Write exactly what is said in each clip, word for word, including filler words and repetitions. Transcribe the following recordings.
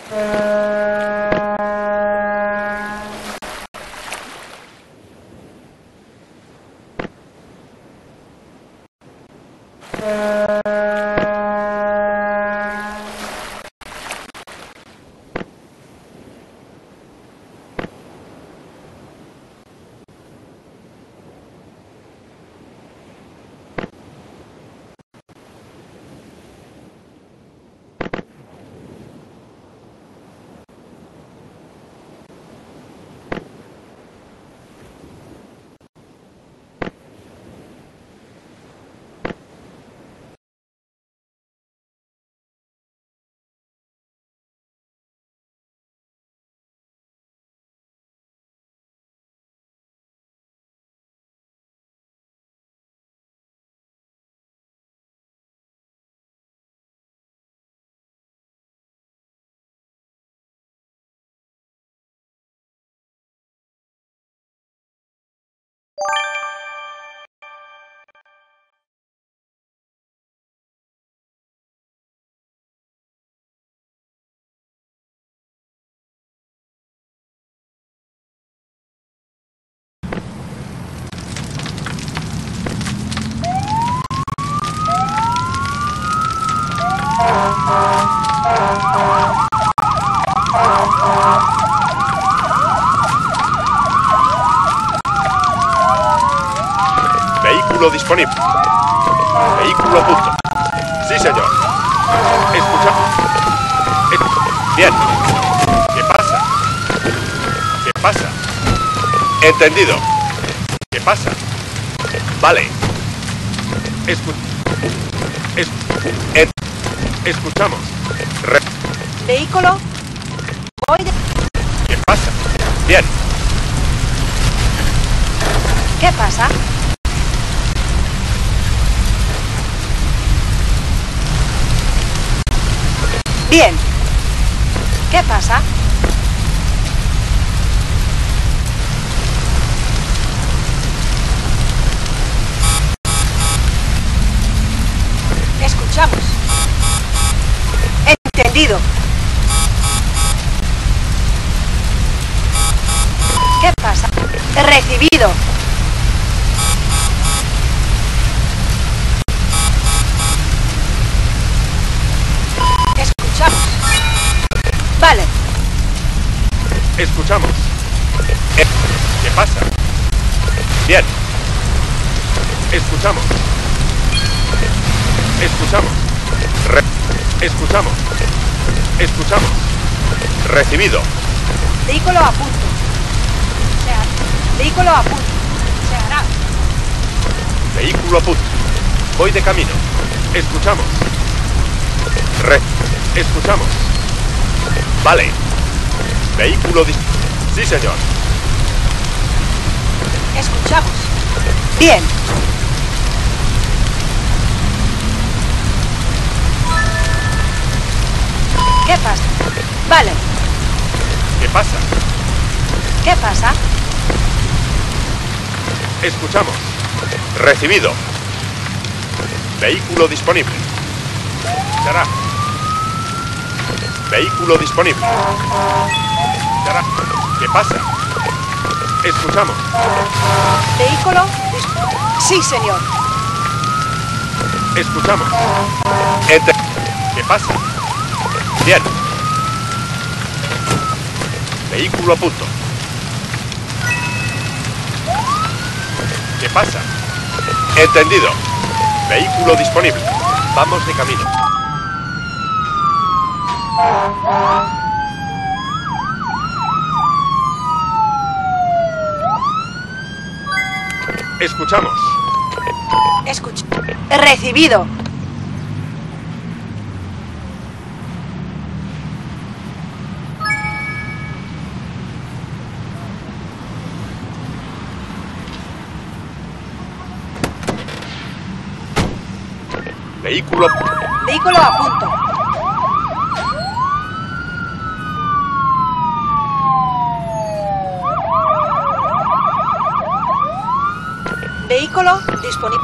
Vehículo disponible. Vehículo a punto. Sí, señor. Escucha. Es... Bien. ¿Qué pasa? ¿Qué pasa? Entendido. ¿Qué pasa? Vale. Escu... Es... Es... Escuchamos. Re... Vehículo. Voy de... ¿Qué pasa? Bien. ¿Qué pasa? Bien. ¿Qué pasa? Escuchamos. Entendido. ¿Qué pasa? Recibido. Escuchamos. Vale. Escuchamos. Eh, ¿Qué pasa? Bien. Escuchamos. Escuchamos. Re Escuchamos. Escuchamos. Recibido. Vehículo a punto. Se hará. Vehículo a punto. Se hará. Vehículo a punto. Voy de camino. Escuchamos. Re Escuchamos. Vale. Vehículo dis... Sí, señor. Escuchamos. Bien. ¿Qué pasa? Vale. ¿Qué pasa? ¿Qué pasa? Escuchamos. Recibido. Vehículo disponible. Será. Vehículo disponible. Será. ¿Qué pasa? Escuchamos. Vehículo disponible. Sí, señor. Escuchamos. Enter. ¿Qué pasa? Bien. Vehículo a punto. ¿Qué pasa? Entendido. Vehículo disponible. Vamos de camino. Escuchamos. Escucha. Recibido. Vehículo. Vehículo a punto. Vehículo disponible.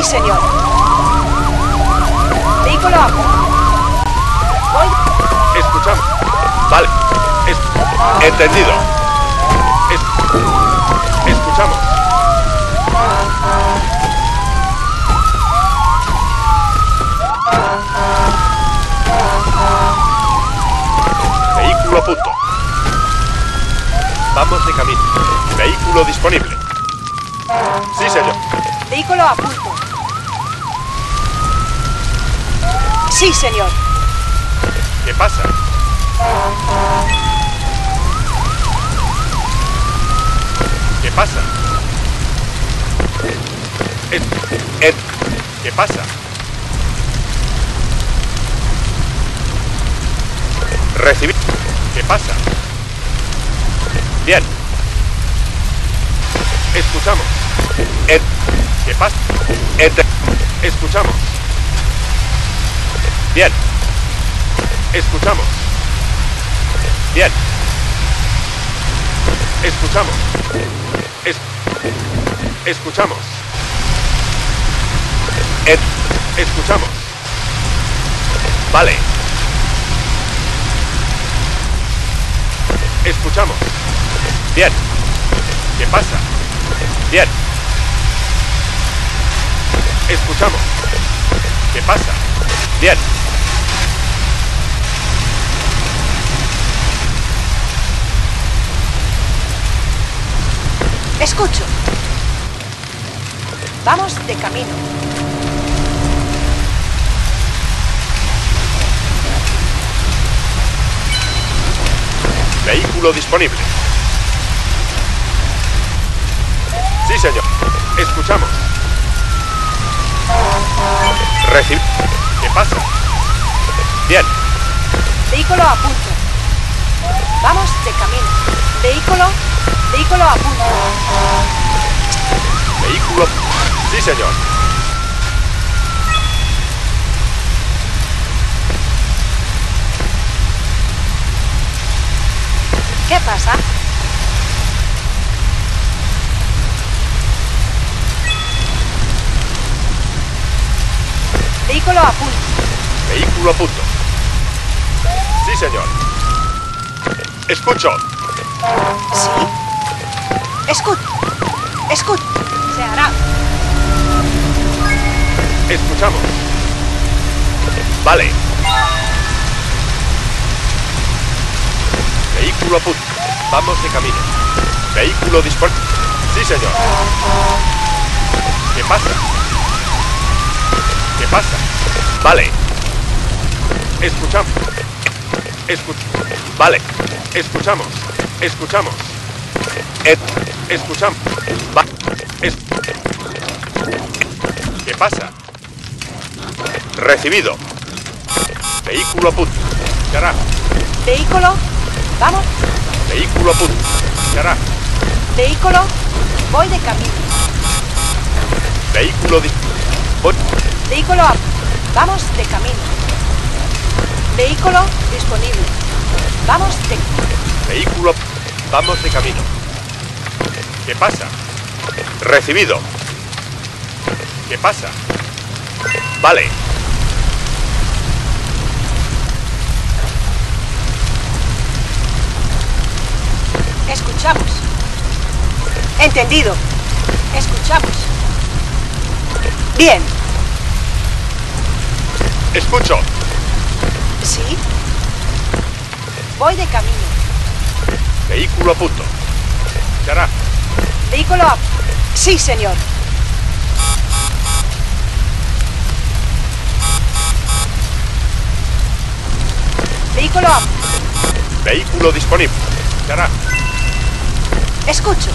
señor. Vehículo a punto. Voy. Escuchamos. Vale. Es- Entendido. Es- Escuchamos. Vehículo a punto. Vamos de camino. Vehículo disponible. Sí, señor. Vehículo a punto. Sí, señor. ¿Qué pasa? ¿Qué pasa? Ed, Ed, ¿qué pasa? Recibir. ¿Qué pasa? Bien. Escuchamos. Ed, ¿qué pasa? Ed, escuchamos. Bien. Escuchamos. Bien. Escuchamos. Es, escuchamos. Ed, escuchamos. Vale. Escuchamos. Bien. ¿Qué pasa? Bien. Escuchamos. ¿Qué pasa? Bien. Escucho. Vamos de camino. Vehículo disponible. Sí, señor. Escuchamos. Recib... ¿Qué pasa? Bien. Vehículo a punto. Vamos de camino. Vehículo. Vehículo a punto. Vehículo... Sí, señor. ¿Qué pasa? Vehículo a punto. Vehículo a punto. Sí, señor. Escucho. Sí. Escucho. Escucho. Se hará. Escuchamos. Vale. Vehículo a punto. Vamos de camino. Vehículo disponible. Sí, señor. ¿Qué pasa? ¿Qué pasa? Vale. Escuchamos. Escuch... Vale. Escuchamos. Escuchamos. Ed... Escuchamos. Va... Es... ¿Qué pasa? Recibido. Vehículo a punto. Carajo. Vehículo. Vamos. Vehículo a punto. Carajo. Vehículo. Voy de camino. Vehículo dis... Voy... Vehículo a... Vamos de camino. Vehículo disponible. Vamos de... Vehículo... Vamos de camino. ¿Qué pasa? Recibido. ¿Qué pasa? Vale. Escuchamos. Entendido. Escuchamos. Bien. Escucho. ¿Sí? Voy de camino. Vehículo a punto. Carajo. Vehículo a... Sí, señor. Vehículo a... Vehículo disponible. Carajo. Escucho.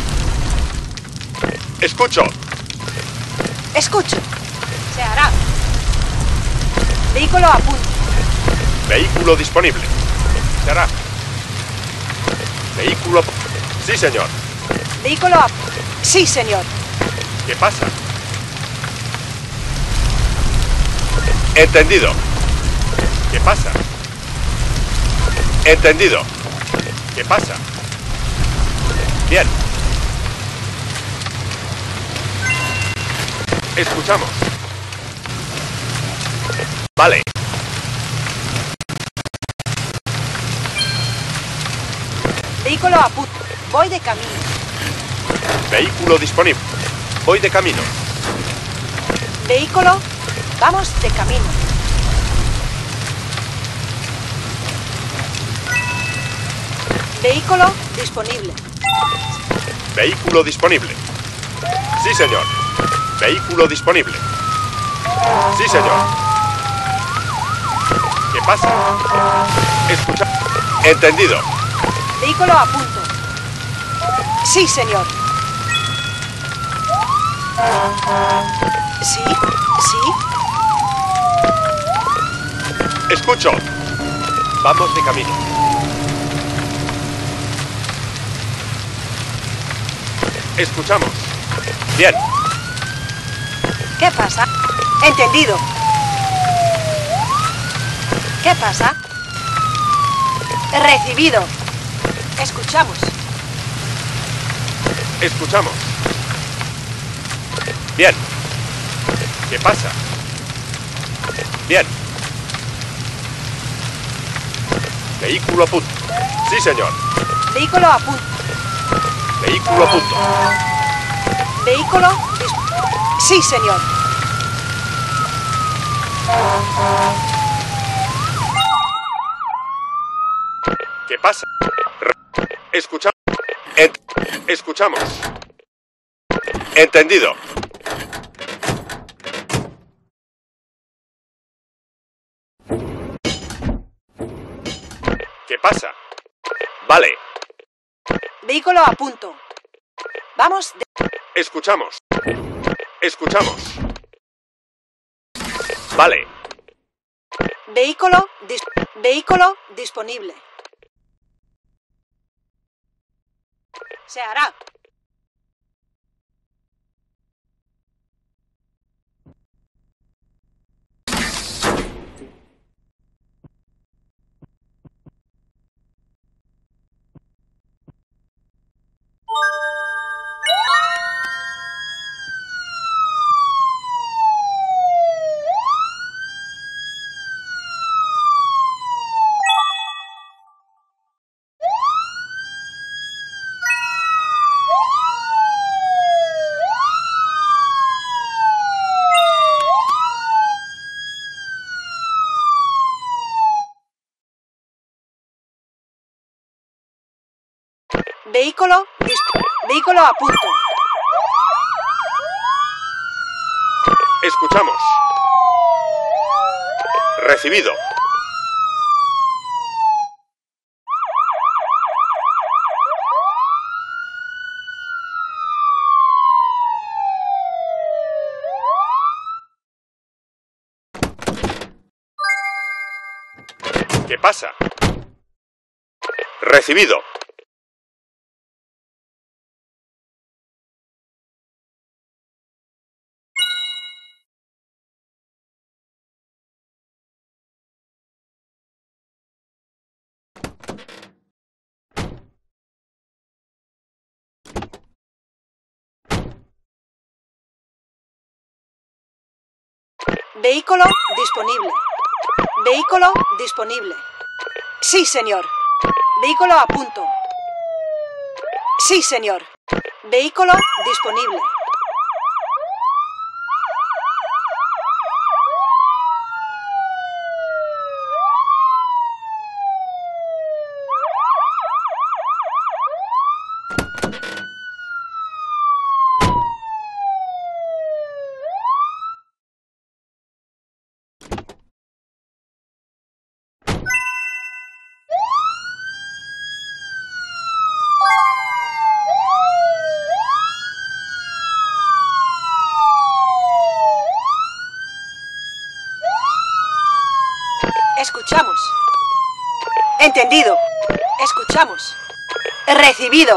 Escucho. Escucho. Se hará. Vehículo a punto. Vehículo disponible. Carajo. Vehículo a punto. Sí, señor. Vehículo a... Sí, señor. ¿Qué pasa? Entendido. ¿Qué pasa? Entendido. ¿Qué pasa? Bien. Escuchamos. Vale. Vehículo a punto. Voy de camino. Vehículo disponible. Voy de camino. Vehículo. Vamos de camino. Vehículo disponible. Vehículo disponible. Sí, señor. Vehículo disponible. Sí, señor. ¿Qué pasa? Escucha. Entendido. Vehículo a punto. Sí, señor. Sí, sí. Escucho. Vamos de camino. Escuchamos. Bien. ¿Qué pasa? Entendido. ¿Qué pasa? Recibido. Escuchamos. Escuchamos. Bien. ¿Qué pasa? Bien. Vehículo a punto. Sí, señor. Vehículo a punto. Vehículo a punto. Vehículo. dis- Sí, señor. ¿Qué pasa? Re- Escuchamos. Ent- Escuchamos. Entendido. ¿Qué pasa? Vale. Vehículo a punto. Vamos de... Escuchamos. Escuchamos. Vale. Vehículo. dis- Vehículo disponible. Se hará. Vehículo. dis- Vehículo a punto. Escuchamos. Recibido. ¿Qué pasa? Recibido. Vehículo disponible. Vehículo disponible. Sí, señor. Vehículo a punto. Sí, señor. Vehículo disponible. Escuchamos. Entendido. Escuchamos. Recibido.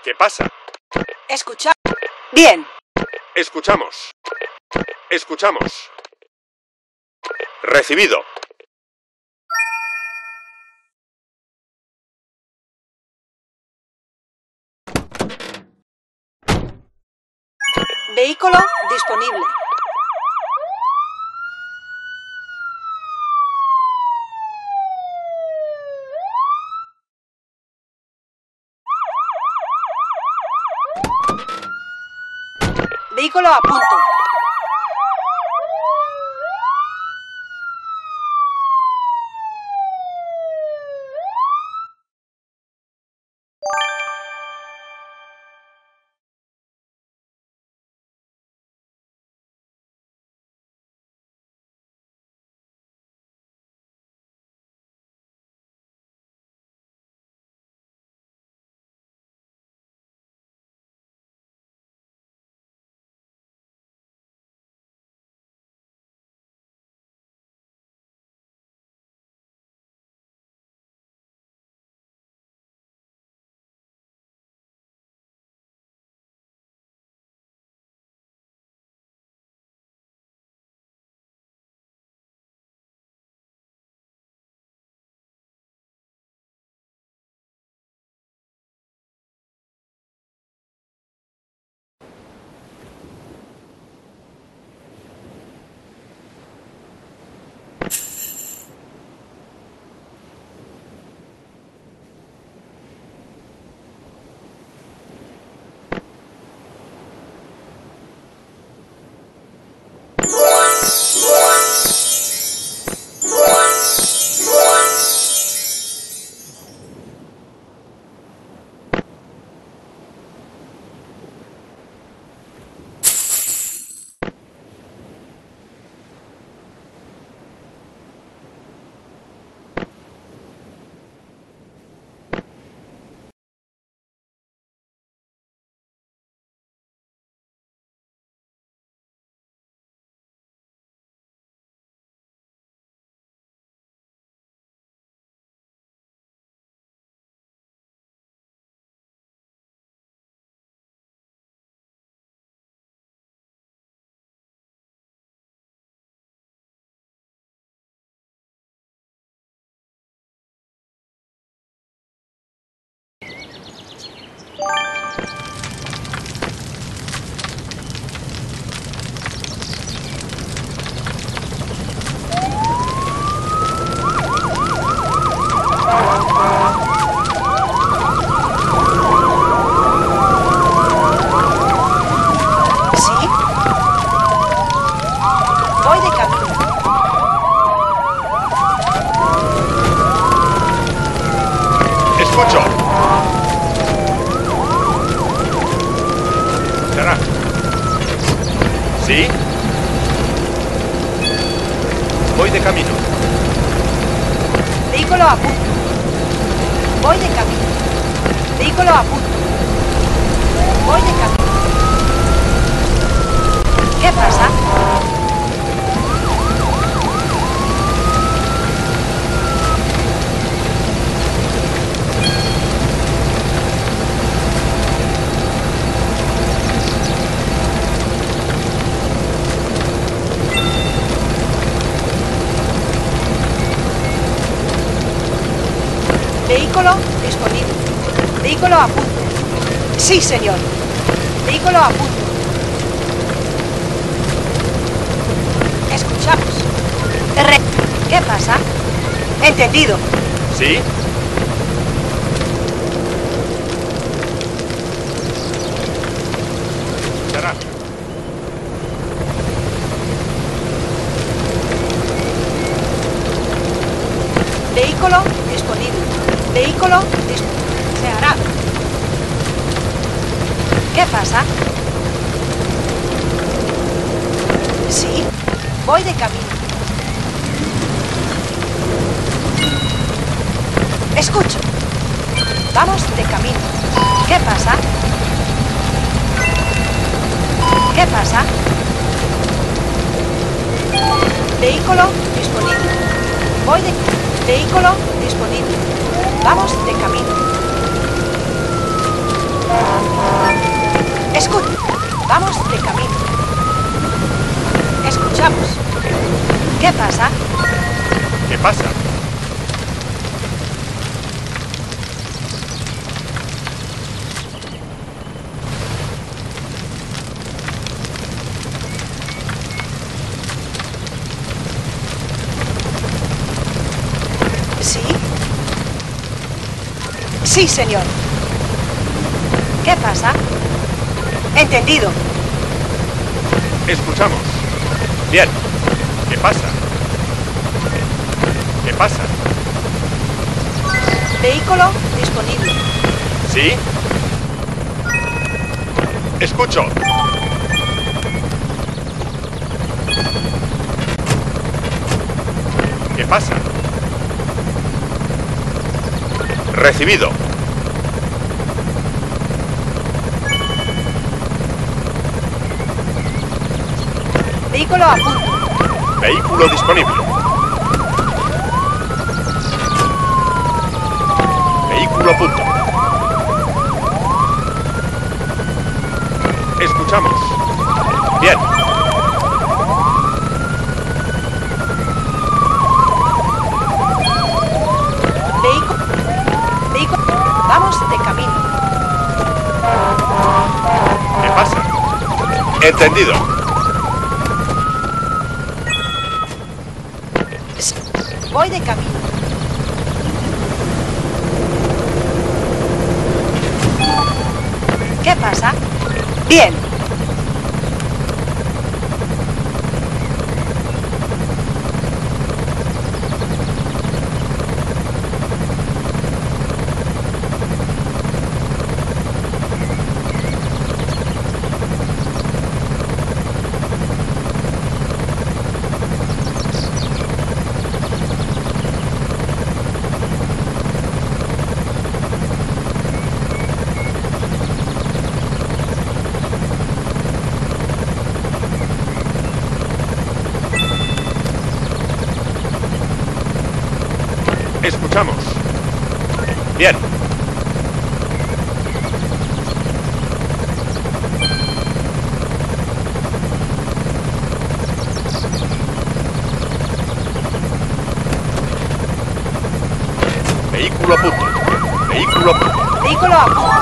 ¿Qué pasa? Escucha. Bien. Escuchamos. Escuchamos. Recibido. Vehículo disponible. Vehículo a punto. ¿Sí? Voy de camino. Vehículo a punto. Voy de camino. Vehículo a punto. Voy de camino. ¿Qué pasa? Vehículo disponible. Vehículo a punto. Sí, señor. Vehículo a punto. Escuchamos. R. ¿Qué pasa? Entendido. ¿Sí? Será. Vehículo disponible. Vehículo disponible. Se hará. ¿Qué pasa? Sí. Voy de camino. Escucho. Vamos de camino. ¿Qué pasa? ¿Qué pasa? Vehículo disponible. Voy de... Vehículo disponible. Vamos de camino. Escucha, vamos de camino. Escuchamos. ¿Qué pasa? ¿Qué pasa? ¿Sí? Sí, señor. ¿Qué pasa? Entendido. Escuchamos. Bien. ¿Qué pasa? ¿Qué pasa? Vehículo disponible. ¿Sí? Escucho. ¿Qué pasa? Recibido. Vehículo a punto. Vehículo disponible. Vehículo a punto. Escuchamos. Bien. Vehículo. Vehículo. Vamos de camino. ¿Qué pasa? Entendido. Voy de camino. ¿Qué pasa? Bien. Escuchamos. Bien. Vehículo a punto. Vehículo a punto. Vehículo a punto.